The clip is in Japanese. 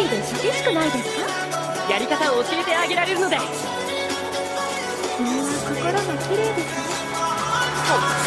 人で寂しくないですか？ やり方を教えてあげられるので。 みんな心が綺麗ですね。